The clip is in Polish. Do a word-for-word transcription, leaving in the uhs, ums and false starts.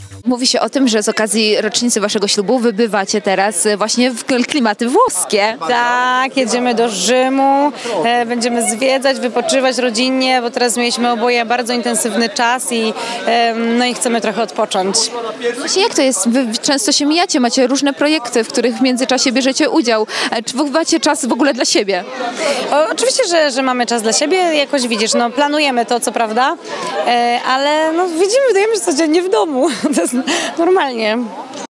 Mówi się o tym, że z okazji rocznicy waszego ślubu wybywacie teraz właśnie w klimaty włoskie. Tak, jedziemy do Rzymu, e, będziemy zwiedzać, wypoczywać rodzinnie, bo teraz mieliśmy oboje bardzo intensywny czas i, e, no i chcemy trochę odpocząć. Właśnie jak to jest? Wy często się mijacie, macie różne projekty, w których w międzyczasie bierzecie udział. Czy wy macie czas w ogóle dla siebie? O, oczywiście, że, że mamy czas dla siebie, jakoś widzisz, no planujemy to, co prawda, e, ale no widzimy, wydajemy się codziennie w domu, to jest normalnie.